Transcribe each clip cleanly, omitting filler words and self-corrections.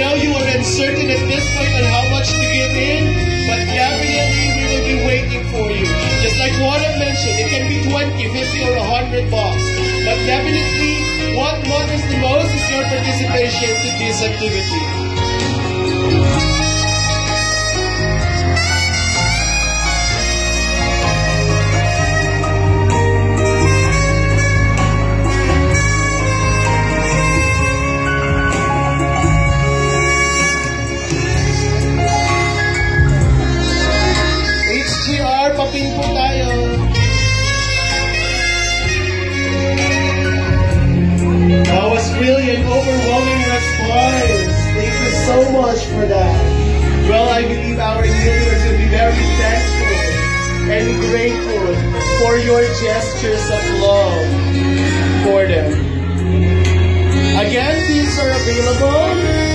know you are uncertain at this point on how much to give in, but definitely we will be waiting for you. Just like Warren mentioned, it can be 20, 50, or 100 bucks. But definitely, what matters the most is your participation to this activity. Papin po tayo. That was really an overwhelming response. Thank you so much for that. Well, I believe our listeners will be very thankful and grateful for your gestures of love for them. Again, these are available.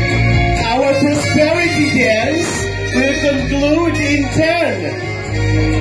Will conclude in 10,